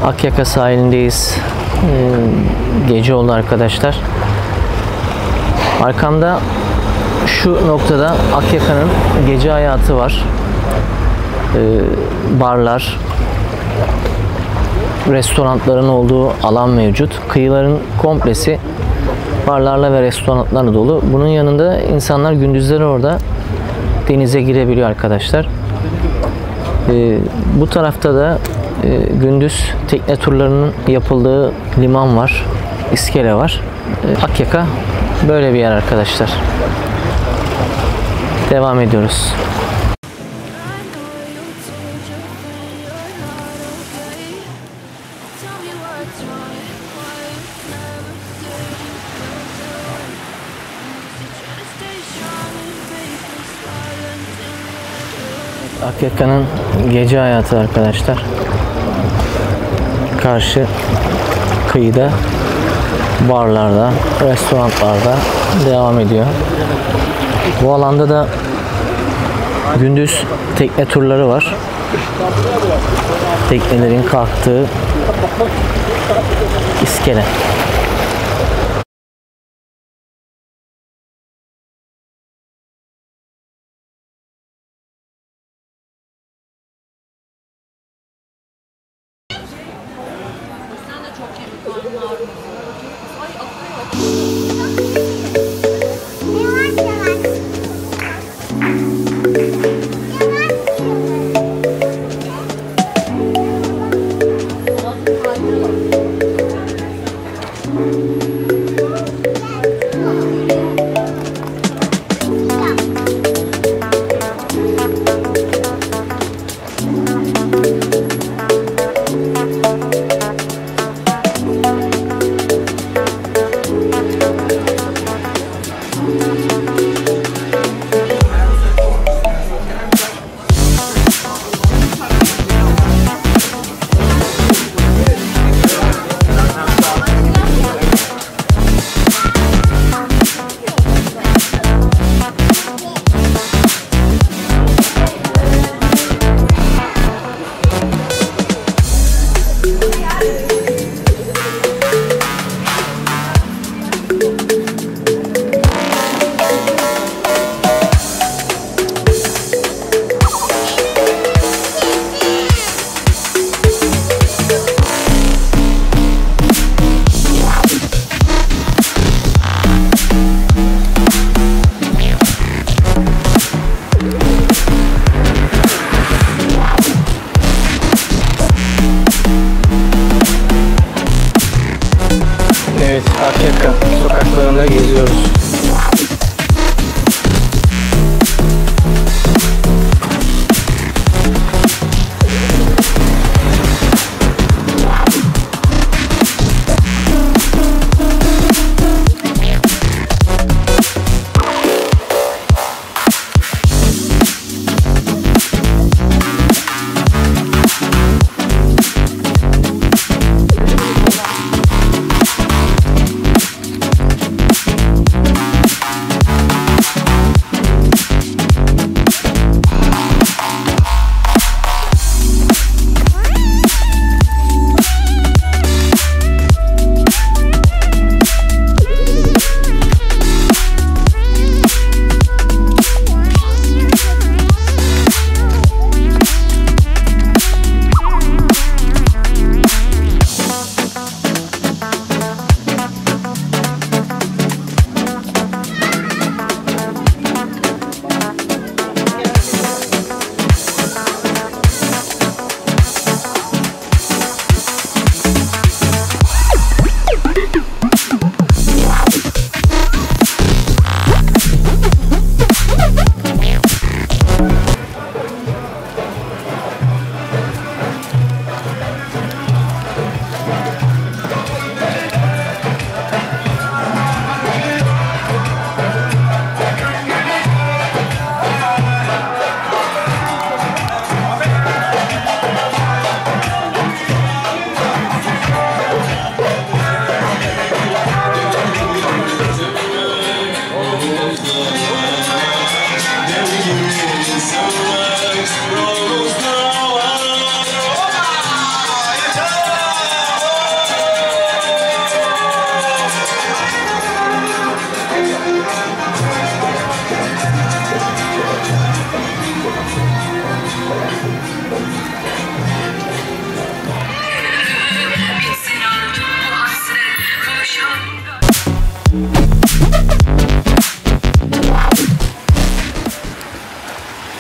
Akyaka sahilindeyiz. Gece oldu arkadaşlar. Arkamda şu noktada Akyaka'nın gece hayatı var. Barlar, restoranların olduğu alan mevcut. Kıyıların komplesi barlarla ve restoranlarla dolu. Bunun yanında insanlar gündüzleri orada denize girebiliyor arkadaşlar. Bu tarafta da gündüz tekne turlarının yapıldığı liman var, iskele var. Akyaka böyle bir yer arkadaşlar. Devam ediyoruz. Akyaka'nın gece hayatı arkadaşlar. Karşı kıyıda, barlarda, restoranlarda devam ediyor. Bu alanda da gündüz tekne turları var. Teknelerin kalktığı iskele.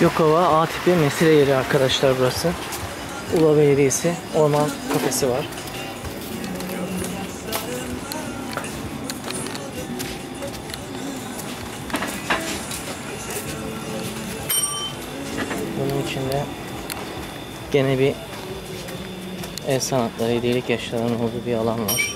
Yokova A tipi mesire yeri arkadaşlar burası. Ula Belediyesi orman kafesi var. Bunun içinde gene bir el sanatları, hediyelik eşyaların olduğu bir alan var.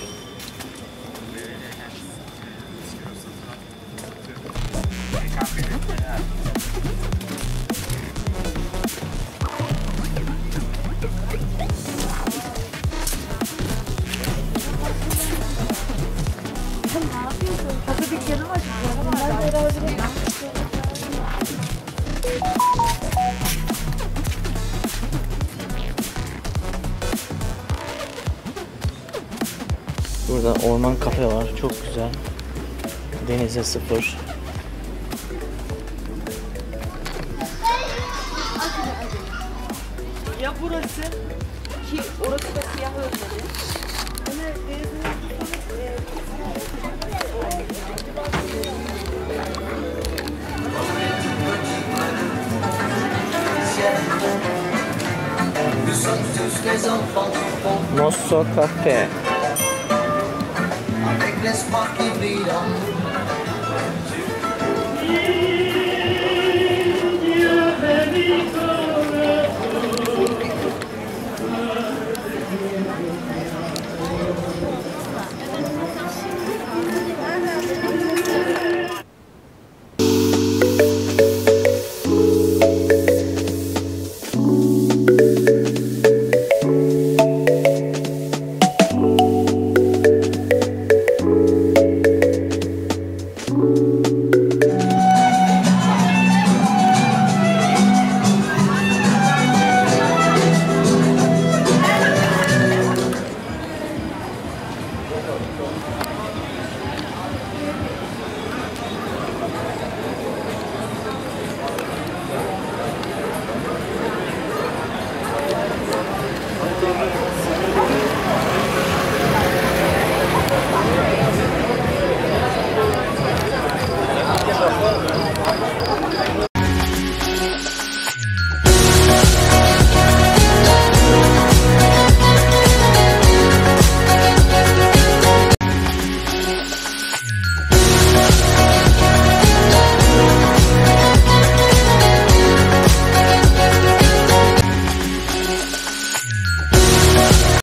Burada orman kafe var. Çok güzel. Denize sıfır. Ya burası ki orası da siyah örmeli. Mosso Cafe. Avec l'espoir qui brille en nous.